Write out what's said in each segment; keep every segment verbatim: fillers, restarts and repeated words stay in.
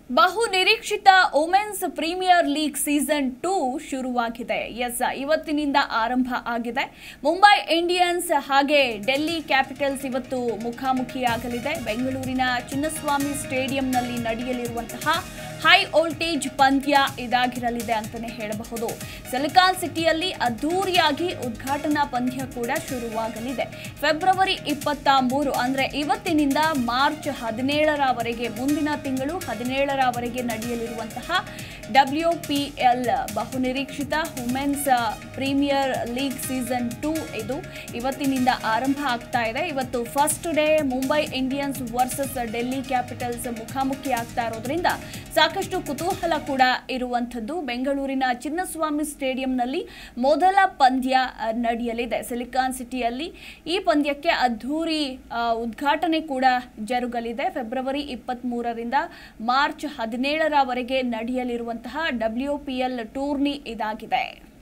ಬಹು ನಿರೀಕ್ಷಿತ women's premier league season two ಶುರುವಾಗಿದೆ. ಎಸ್, ಇವತ್ತಿನಿಂದ ಆರಂಭ ಆಗಿದೆ. ಮುಂಬೈ ಇಂಡಿಯನ್ಸ್ ಹಾಗೆ ಡೆಲ್ಲಿ ಕ್ಯಾಪಿಟಲ್ಸ್ ಇವತ್ತು ಮುಖಾಮುಖಿಯಾಗಲಿದೆ. ಬೆಂಗಳೂರಿನ ಚಿನ್ನಸ್ವಾಮಿ ಸ್ಟೇಡಿಯಂನಲ್ಲಿ ನಡೆಯಲಿರುವಂತಹ ಹೈ ವೋಲ್ಟೇಜ್ ಪಂದ್ಯ ಇದಾಗಿರಲಿದೆ ಅಂತಾನೆ ಹೇಳಬಹುದು. ಸಿಲಿಕಾನ್ ಸಿಟಿಯಲ್ಲಿ ಅದ್ದೂರಿಯಾಗಿ ಉದ್ಘಾಟನಾ ಪಂದ್ಯ ಕೂಡ ಶುರುವಾಗಲಿದೆ. ಫೆಬ್ರವರಿ ಇಪ್ಪತ್ತ ಮೂರು ಅಂದ್ರೆ ಇವತ್ತಿನಿಂದ ಮಾರ್ಚ್ ಹದಿನೇಳರವರೆಗೆ, ಮುಂದಿನ ತಿಂಗಳು ಹದಿನೇಳರವರೆಗೆ ನಡೆಯಲಿರುವಂತಹ ಡಬ್ಲ್ಯೂ ಪಿ ಎಲ್ ಬಹುನಿರೀಕ್ಷಿತ women's premier league season two ಇದು ಇವತ್ತಿನಿಂದ ಆರಂಭ ಆಗ್ತಾ ಇದೆ. ಇವತ್ತು first day Mumbai Indians versus Delhi capitals ಮುಖಾಮುಖಿ ಆಗ್ತಾ ಇರೋದ್ರಿಂದ ಸಾಕಷ್ಟು ಕುತೂಹಲ ಕೂಡ ಇರುವಂಥದ್ದು. ಬೆಂಗಳೂರಿನ ಚಿನ್ನಸ್ವಾಮಿ ಸ್ಟೇಡಿಯಂನಲ್ಲಿ ಮೊದಲ ಪಂದ್ಯ ನಡೆಯಲಿದೆ. ಸಿಲಿಕಾನ್ ಸಿಟಿಯಲ್ಲಿ ಈ ಪಂದ್ಯಕ್ಕೆ ಅದ್ಧೂರಿ ಉದ್ಘಾಟನೆ ಕೂಡ ಜರುಗಲಿದೆ. ಫೆಬ್ರವರಿ ಇಪ್ಪತ್ತ್ ಮೂರರಿಂದ ಮಾರ್ಚ್ ಹದಿನೇಳರವರೆಗೆ ನಡೆಯಲಿರುವಂತಹ ಡಬ್ಲ್ಯೂ ಪಿ ಎಲ್ ಟೂರ್ನಿ ಇದಾಗಿದೆ.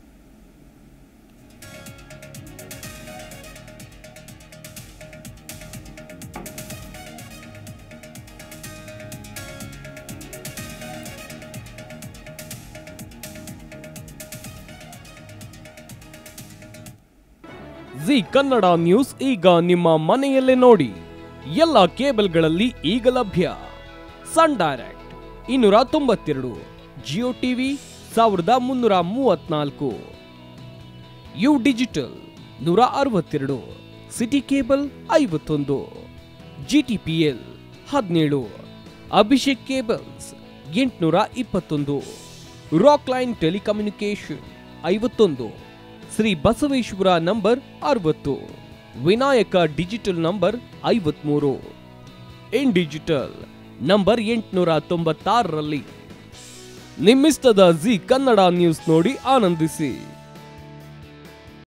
ಜಿ ಕನ್ನಡ ನ್ಯೂಸ್ ಈಗ ನಿಮ್ಮ ಮನೆಯಲ್ಲೇ ನೋಡಿ. ಎಲ್ಲ ಕೇಬಲ್ಗಳಲ್ಲಿ ಈಗ ಲಭ್ಯ. ಸನ್ ಡೈರೆಕ್ಟ್ ಇನ್ನೂರ ತೊಂಬತ್ತೆರಡು, ಜಿಯೋ ಟಿವಿ ಸಾವಿರದ ಮುನ್ನೂರ ಮೂವತ್ನಾಲ್ಕು, ಯು ಡಿಜಿಟಲ್ ನೂರ ಅರವತ್ತೆರಡು, ಸಿಟಿ ಕೇಬಲ್ ಐವತ್ತೊಂದು, ಜಿ ಟಿ ಪಿ ಎಲ್ ಹದಿನೇಳು, ಅಭಿಷೇಕ್ ಕೇಬಲ್ಸ್ ಎಂಟುನೂರ ಇಪ್ಪತ್ತೊಂದು, ರಾಕ್ ಲೈನ್ ಟೆಲಿಕಮ್ಯುನಿಕೇಶನ್ ಐವತ್ತೊಂದು, ಶ್ರೀ ಬಸವೇಶ್ವರ ನಂಬರ್ ಅರವತ್ತು, ವಿನಾಯಕ ಡಿಜಿಟಲ್ ನಂಬರ್ ಐವತ್ಮೂರು, ಇನ್ ಡಿಜಿಟಲ್ ನಂಬರ್ ಎಂಟುನೂರ ತೊಂಬತ್ತಾರರಲ್ಲಿ. ನಿಮ್ಮಿಸ್ತದ ಜಿ ಕನ್ನಡ ನ್ಯೂಸ್ ನೋಡಿ ಆನಂದಿಸಿ.